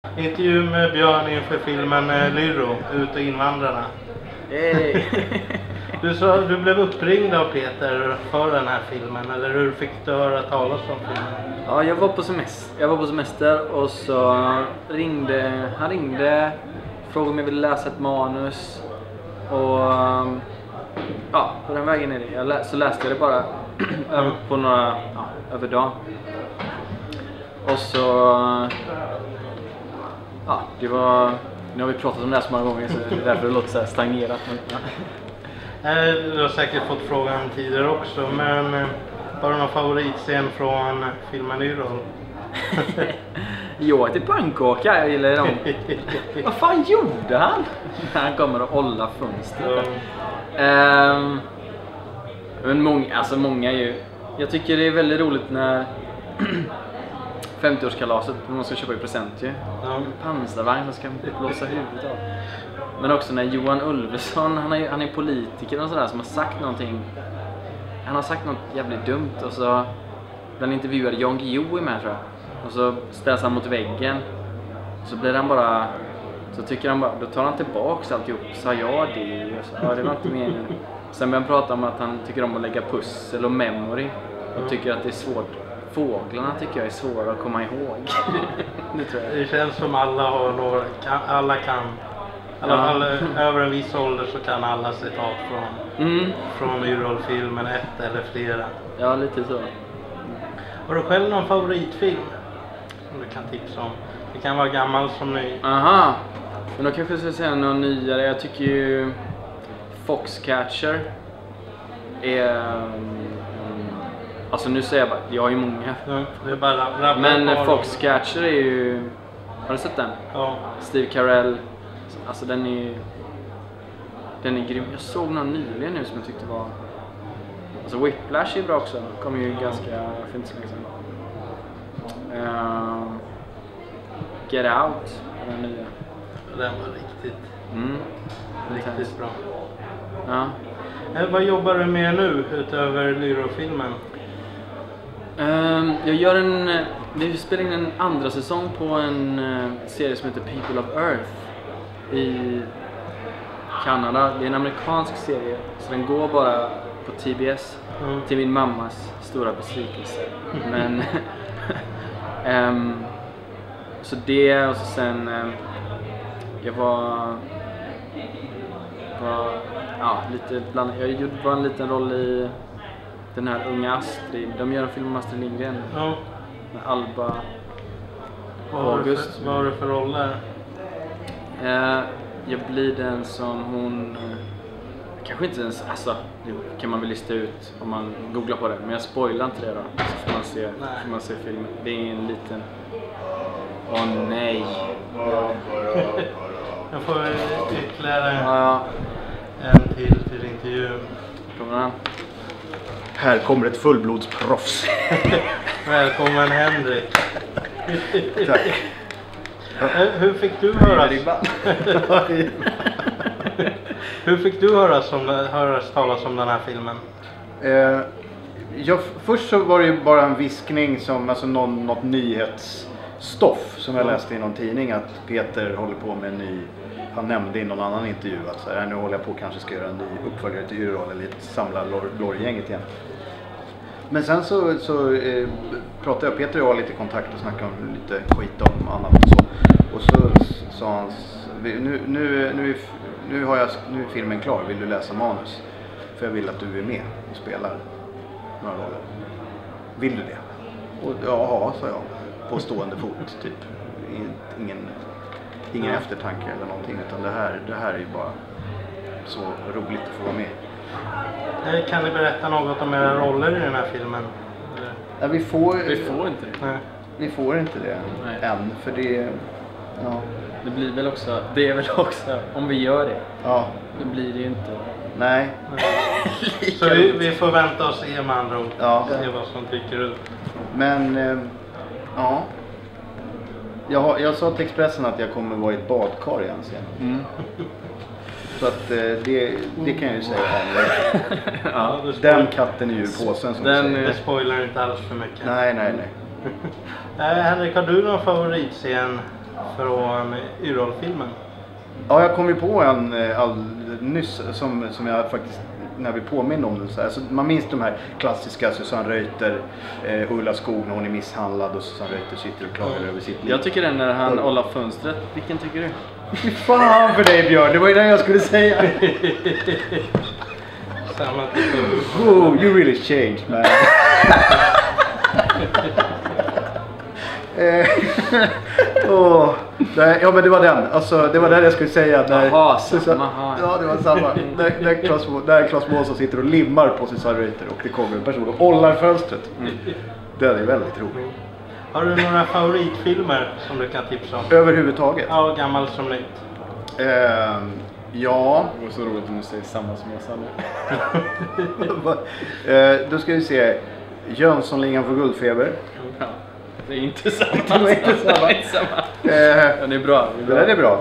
Intervju med Björn inför filmen Lyro, Ut och invandrarna. Du blev uppringd av Peter för den här filmen, eller hur fick du höra talas om filmen? Ja, jag var på semester och så han ringde, frågade om jag ville läsa ett manus och ja, på den vägen är det. Så läste jag det bara på över dagen. Och så ja, det var, nu har vi pratat om det här så många gånger så det är därför det låter så här stagnerat. Du har säkert fått frågan tidigare också, men har du någon favoritscen från filmen Lyro? Jag äter pannkaka, jag gillar dem. Vad fan gjorde han? Han kommer och hålla fönstret. Men många är ju... Jag tycker det är väldigt roligt när 50-årskalaset, när man ska köpa i present ju. Pansarvagn som ska blåsa huvudet av. Men också när Johan Ulveson, han är politiker och sådär som har sagt någonting. Han har sagt något jävligt dumt och så bland intervjuade Jan Guillou med, tror jag. Och så ställs han mot väggen. Så blir han bara... Så tycker han bara... Då tar han tillbaks alltihop. Sa jag det? Och så, ja, det var inte meningen. Sen börjar han prata om att han tycker om att lägga pussel och memory. Och tycker att det är svårt. Fåglarna tycker jag är svåra att komma ihåg. Det tror jag. Det känns som alla har några... Alla kan... I alla fall över en viss ålder så kan alla citat från Lyro-filmen, ett eller flera. Ja, lite så. Har du själv någon favoritfilm som du kan tipsa om? Det kan vara gammal som ny. Aha, men då kanske jag ska säga någon nyare. Jag tycker ju Foxcatcher är... Alltså nu säger jag bara, jag har ju många. Ja, det är bara men Foxcatcher är ju... Har du sett den? Ja. Steve Carell. Alltså den är grym. Jag såg någon nyligen nu som jag tyckte var... Alltså Whiplash är bra också. Kommer ju ganska fint så länge sedan. Get Out, den nya. Den var riktigt bra. Ja. Vad jobbar du med nu utöver Lyro-filmen? Jag gör vi spelar in en andra säsong på en serie som heter People of Earth i Kanada. Det är en amerikansk serie, så den går bara på TBS till min mammas stora besvikelse. Men så det, och så sen jag var lite bland, jag var en liten roll i den här Unga Astrid. De gör en film om Astrid Lindgren. Ja. Med Alba August. Vad har du för roller? Jag blir den som hon... Kanske inte ens... Alltså, det kan man väl lista ut om man googlar på det. Men jag spoilar inte det då. Så får man se filmen. Det är en liten... Åh nej. Jag får ytterligare en till intervju. Kommer han? Här kommer ett fullblodsproffs. Välkommen Henrik. Tack. Hur fick du höras? Hur fick du höras talas om den här filmen? Först så var det ju bara en viskning som alltså något nyhetsstoff som jag läste i någon tidning att Peter håller på med en ny. Han nämnde i någon annan intervju att så här, nu håller jag på kanske ska göra en ny uppföljare till Yrrol eller samla Lorry-gänget igen. Men sen så pratade jag, Peter och jag lite kontakt och snackade om lite skit om annat och så. Och så sa han, nu är filmen klar, vill du läsa manus? För jag vill att du är med och spelar några roller. Vill du det? Och ja, sa jag. På stående fot, typ. Ingen eftertanke eller någonting, utan det här är ju bara så roligt att få vara med. Kan ni berätta något om era roller i den här filmen? Ja, vi får inte det. Nej. Vi får inte det än, för det... Ja. Det är väl också, om vi gör det, då blir det ju inte... Nej. Så vi får vänta och se med andra ord. Ja. Se vad som dyker upp. Men, ja. Jag sa till Expressen att jag kommer vara i ett badkar igen sen. Så att det kan jag ju säga. Ja, den katten är ju påsen som det spoilar inte alls för mycket. Nej. Henrik, har du någon favoritscen från Yrrol-filmen? Ja, jag kom ju på en nyss som jag faktiskt, när vi påminner om det så här. Alltså, man minns de här klassiska Susanne Reuter, Ulla Skog när hon är misshandlad och Susanne Reuter sitter och klagar över sitt liv. Jag tycker den när han håller fönstret. Vilken tycker du? Fy fan för dig Björn, det var ju det jag skulle säga. Samma typ. Oh, you really changed man. Ja men det var den. Alltså det var det jag skulle säga. Jaha, ja det var samma. När Claes Månsson sitter och limmar på Susanne Reuter och det kommer en person och håller fönstret. Det är väldigt roligt. Har du några favoritfilmer som du kan tipsa om? Överhuvudtaget? Ja, gammal som nytt. Ja. Det var så roligt om du säger samma som jag sa nu. Då ska vi se. Jönssonligan för guldfeber. Ja. Det är inte samma. Det är inte samma. Den är bra. Det är bra.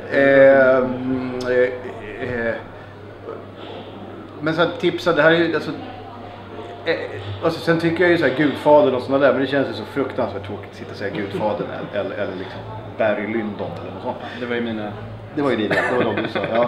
Men så här, tipsa, det här är ju alltså sen tycker jag ju så här Gudfadern och sådana där, men det känns ju så fruktansvärt tråkigt att sitta och säga Gudfadern eller liksom Barry Lyndon eller något sånt. Det var ju mina. Det var ju dina, det var de du sa. Ja.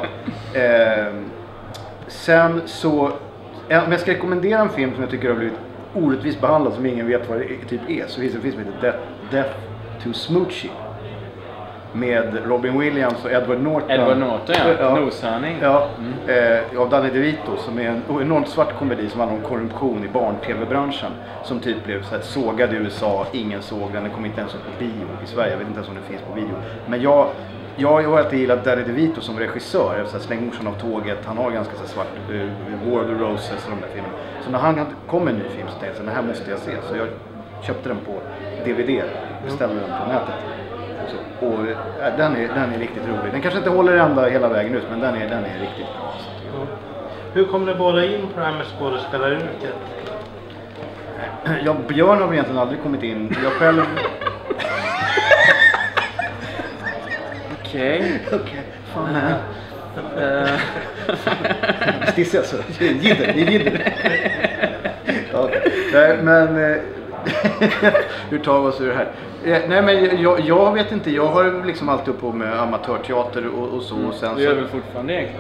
Sen så, om jag ska rekommendera en film som jag tycker har blivit orättvist behandlad, som ingen vet vad det typ är, så finns det en film som heter Death to Smoochie med Robin Williams och Edward Norton. Edward Norton, ja. Noshörning. Ja, av Danny DeVito, som är en enormt svart komedi som handlar om korruption i barn-tv-branschen, som typ blev så här sågad i USA, ingen såg den kom inte ens upp på bio i Sverige, jag vet inte ens om den finns på video. Men jag har alltid gillat Danny DeVito som regissör, så här, Släng morsan av tåget, han har ganska så här, svart War of the Roses och de där filmerna. Så när han kom en ny film så tänkte jag, den här måste jag se, så jag köpte den på DVD, beställde den på nätet. Så, och den är riktigt rolig. Den kanske inte håller ända hela vägen ut, men den är riktigt bra. Så. Hur kom du båda in på det här med skådespelaryrket? Björn har egentligen aldrig kommit in. Jag själv... Okej. Fan. Stisse alltså. Det är jidder. Nej, men... Hur tar vi oss ur det här? Nej men jag vet inte, jag har liksom alltid upp på med amatörteater och så. Och sen du gör väl fortfarande egentligen?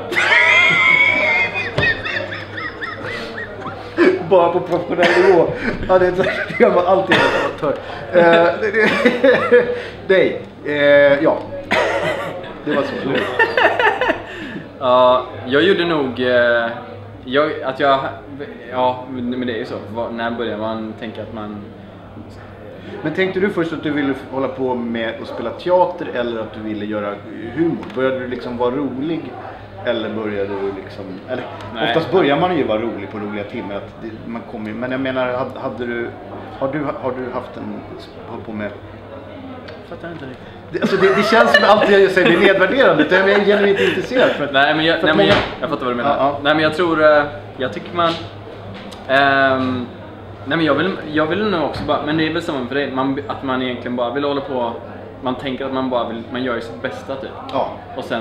Bara på professionell nivå. Ja, det gör man alltid amatör. Nej, ja. Det var så. Ja, jag gjorde nog... Ja, men det är ju så. När börjar man tänka att man... Men tänkte du först att du ville hålla på med att spela teater eller att du ville göra humor? Började du liksom vara rolig eller började du liksom... Eller, oftast börjar man ju vara rolig på roliga timmar. Man kommer, men jag menar, har du haft en... hållit på med... Fattar inte riktigt. Alltså det känns som att allt jag säger blir nedvärderande. Jag är genuint intresserad. För att, nej men jag fattar vad du menar. Ja. Nej men jag tror... Jag tycker man... nej men jag vill nog också bara... Men det är väl samma för dig. Att man egentligen bara vill hålla på... Man tänker att man bara vill... Man gör ju sitt bästa typ. Ja. Och sen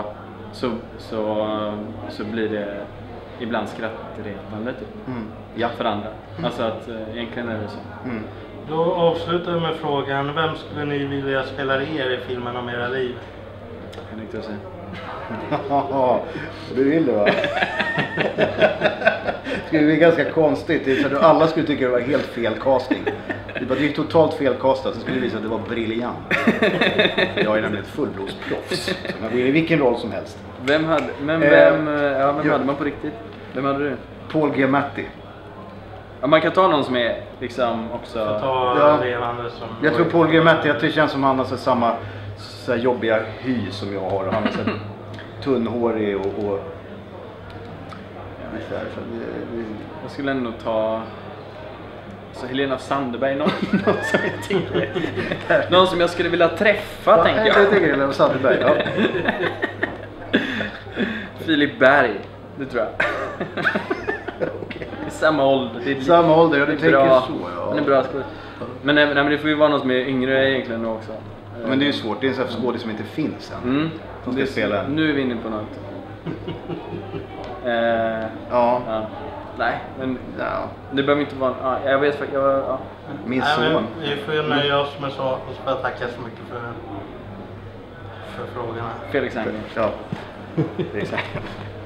så blir det ibland skrattretande typ. Ja. För andra. Alltså att egentligen är det så. Då avslutar vi med frågan, vem skulle ni vilja spela er i filmen om era liv? Kan inte jag säga. Ja, du vill det va? Det skulle bli ganska konstigt. Det är så att alla skulle tycka det var helt fel casting. Det är totalt fel castat, så skulle det visa att det var briljant. Jag är nämligen ett fullblodsproffs. Så man går in i vilken roll som helst. Vem hade man på riktigt? Vem hade du? Paul Giamatti. Ja, man kan ta någon som är liksom också... Levande som... Jag tror Paul Giamatti, att det känns som han har så här jobbiga hy som jag har. Han är så tunnhårig och jag skulle ändå ta så Helena Sandberg, någon som jag tänkte, någon som jag skulle vilja träffa, tänker jag. Jag tänker Helena Sandberg, ja. Filip Berg, det tror jag. Okay. I samma ålder. Samma ålder, ja, du tänker bra, så. Ja. Men det är bra skådis. Men det får ju vara någon som är yngre egentligen också. Men det är ju svårt, det är en sån här skådis som inte finns än. Som ska spela. Nu är vi inne på något. Ja. Nej, men ja. Det behöver inte vara... jag vet faktiskt... Min son. Vi får nöja oss med så. Och så får jag tacka så mycket för för frågorna. Felix Herngren. Ja, exakt.